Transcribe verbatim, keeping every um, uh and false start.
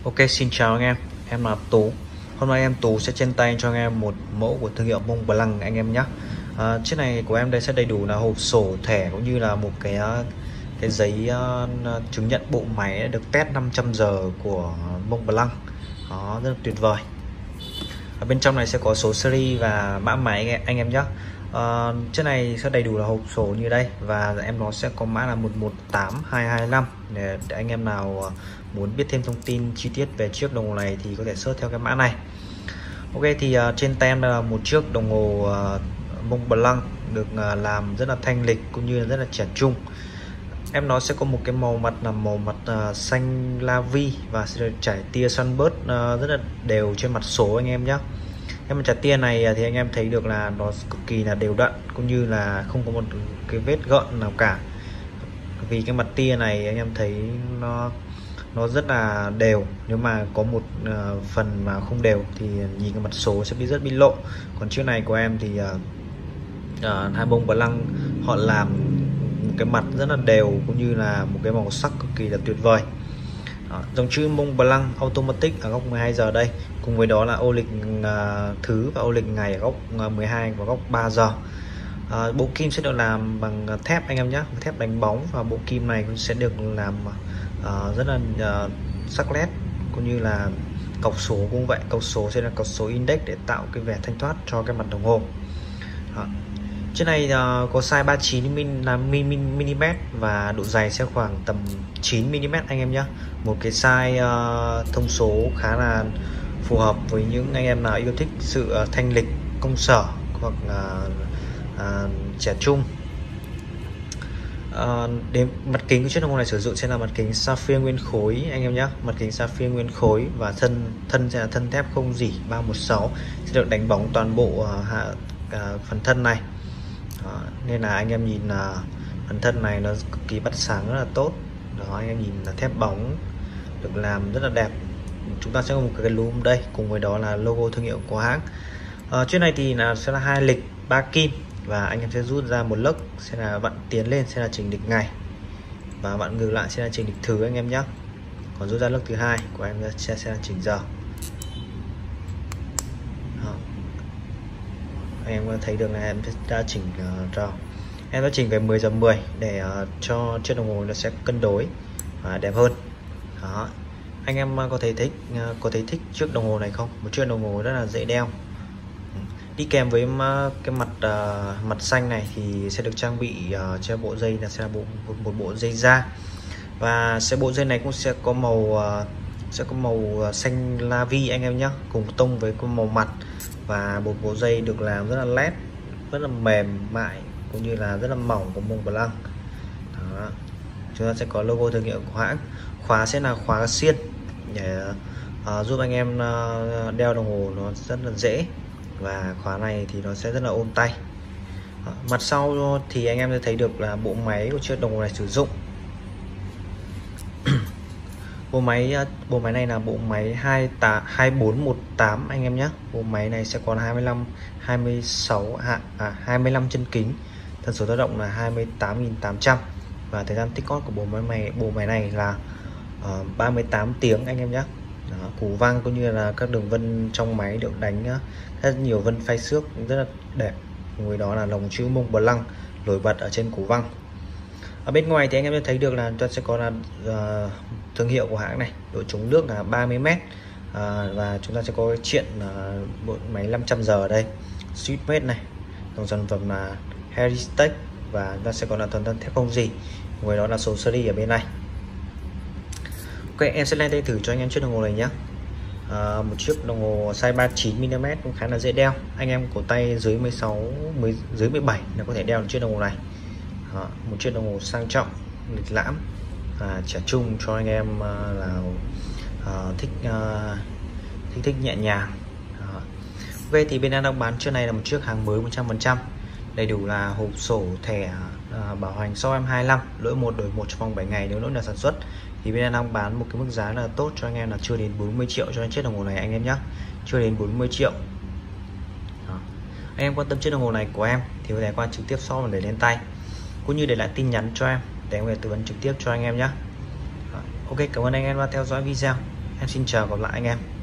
Ok, xin chào anh em, em là Tú. Hôm nay em Tú sẽ trên tay cho anh em một mẫu của thương hiệu Mont Blanc anh em nhé. À, chiếc này của em đây sẽ đầy đủ là hộp sổ, thẻ cũng như là một cái cái giấy uh, chứng nhận bộ máy được test năm trăm giờ của Mont Blanc. Đó, rất là tuyệt vời. Ở bên trong này sẽ có số series và mã máy anh em, anh em nhé. Uh, chiếc này sẽ đầy đủ là hộp sổ như đây và em nó sẽ có mã là một một tám hai hai năm để, để anh em nào muốn biết thêm thông tin chi tiết về chiếc đồng hồ này thì có thể search theo cái mã này. Ok, thì uh, trên tem là một chiếc đồng hồ uh, Mont Blanc được uh, làm rất là thanh lịch cũng như là rất là trẻ trung. Em nó sẽ có một cái màu mặt là màu mặt uh, xanh la vi và sẽ được trải tia sunburst uh, rất là đều trên mặt số anh em nhé. Em trải tia này thì anh em thấy được là nó cực kỳ là đều đặn cũng như là không có một cái vết gợn nào cả. Vì cái mặt tia này anh em thấy nó nó rất là đều. Nếu mà có một uh, phần mà không đều thì nhìn cái mặt số sẽ bị rất bị lộ. Còn chiếc này của em thì uh, uh, hai Mont Blanc họ làm một cái mặt rất là đều cũng như là một cái màu sắc cực kỳ là tuyệt vời. Đó, dòng chữ Mont Blanc Automatic ở góc mười hai giờ đây, cùng với đó là ô lịch uh, thứ và ô lịch ngày ở góc uh, mười hai và góc ba giờ. Uh, bộ kim sẽ được làm bằng thép anh em nhé, thép đánh bóng, và bộ kim này cũng sẽ được làm uh, rất là uh, sắc nét cũng như là cọc số cũng vậy. Cọc số sẽ là cọc số index để tạo cái vẻ thanh thoát cho cái mặt đồng hồ. Đó. Chiếc này uh, có size ba mươi chín mi li mét và độ dày sẽ khoảng tầm chín mi li mét anh em nhé. Một cái size uh, thông số khá là phù hợp với những anh em nào yêu thích sự uh, thanh lịch, công sở hoặc uh, uh, trẻ trung. Uh, đến mặt kính của chiếc đồng hồ này sử dụng sẽ là mặt kính sapphire nguyên khối anh em nhé, mặt kính sapphire nguyên khối và thân thân sẽ là thân thép không rỉ ba một sáu, sẽ được đánh bóng toàn bộ uh, hạ, uh, phần thân này. Đó, nên là anh em nhìn là uh, phần thân này nó cực kỳ bắt sáng rất là tốt. Đó, anh em nhìn là thép bóng được làm rất là đẹp. Chúng ta sẽ có một cái lúm đây, cùng với đó là logo thương hiệu của hãng. Uh, chiếc này thì là sẽ là hai lịch ba kim và anh em sẽ rút ra một lấc sẽ là vặn tiến lên sẽ là chỉnh lịch ngày và vặn ngược lại sẽ là chỉnh lịch thứ anh em nhé. Còn rút ra lấc thứ hai của em sẽ sẽ là chỉnh giờ. Đó. Anh em có thấy được là em đã chỉnh uh, giờ. Em đã chỉnh về mười giờ mười để uh, cho chiếc đồng hồ nó sẽ cân đối và đẹp hơn. Đó. Anh em có thể thích uh, có thể thích chiếc đồng hồ này không? Một chiếc đồng hồ rất là dễ đeo. Đi kèm với cái mặt uh, mặt xanh này thì sẽ được trang bị uh, cho bộ dây là sẽ là bộ một, một bộ dây da, và sẽ bộ dây này cũng sẽ có màu uh, sẽ có màu xanh la vi anh em nhé, cùng tông với cái màu mặt, và một bộ dây được làm rất là led, rất là mềm mại cũng như là rất là mỏng của Mont Blanc. Đó. Chúng ta sẽ có logo thương hiệu của hãng. Khóa sẽ là khóa xiên để uh, giúp anh em uh, đeo đồng hồ nó rất là dễ, và khóa này thì nó sẽ rất là ôm tay. Đó. Mặt sau thì anh em sẽ thấy được là bộ máy của chiếc đồng hồ này sử dụng. bộ máy bộ máy này là bộ máy hai bốn một tám anh em nhé. Bộ máy này sẽ còn hai mươi lăm hai mươi sáu à, hai mươi lăm chân kính, tần số dao động là hai mươi tám nghìn tám trăm, và thời gian tích cót của bộ máy này bộ máy này là uh, ba mươi tám tiếng anh em nhé. Đó, củ vang cũng như là các đường vân trong máy được đánh rất nhiều vân phay xước rất là đẹp, với đó là lồng chữ Mont Blanc nổi bật ở trên củ vang. Ở bên ngoài thì anh em sẽ thấy được là chúng ta sẽ có là uh, thương hiệu của hãng này, độ chống nước là ba mươi mét, uh, và chúng ta sẽ có chuyện uh, bộ máy năm trăm giờ ở đây, Swiss này, dòng sản phẩm là Heritage, và chúng ta sẽ có là toàn thân thép không gì, với đó là số series ở bên này. Ok, em sẽ lên tay thử cho anh em chiếc đồng hồ này nhé. À, một chiếc đồng hồ size ba mươi chín mi li mét cũng khá là dễ đeo. Anh em cổ tay dưới mười sáu, mười, dưới mười bảy là có thể đeo được chiếc đồng hồ này. Đó, một chiếc đồng hồ sang trọng, lịch lãm và trẻ trung cho anh em uh, là uh, thích, uh, thích thích nhẹ nhàng. Đó. Ok, thì bên em đang bán chiếc này là một chiếc hàng mới một trăm phần trăm, đầy đủ là hộp sổ, thẻ uh, bảo hành sau em hai mươi lăm, lỗi một đổi một trong vòng bảy ngày nếu lỗi nhà sản xuất. Thì bên em đang bán một cái mức giá là tốt cho anh em là chưa đến bốn mươi triệu cho chiếc đồng hồ này anh em nhé, chưa đến bốn mươi triệu. Đó. Anh em quan tâm chiếc đồng hồ này của em thì có thể qua trực tiếp shop để lên tay, cũng như để lại tin nhắn cho em để em có thể tư vấn trực tiếp cho anh em nhé. Ok, cảm ơn anh em đã theo dõi video. Em xin chào gặp lại anh em.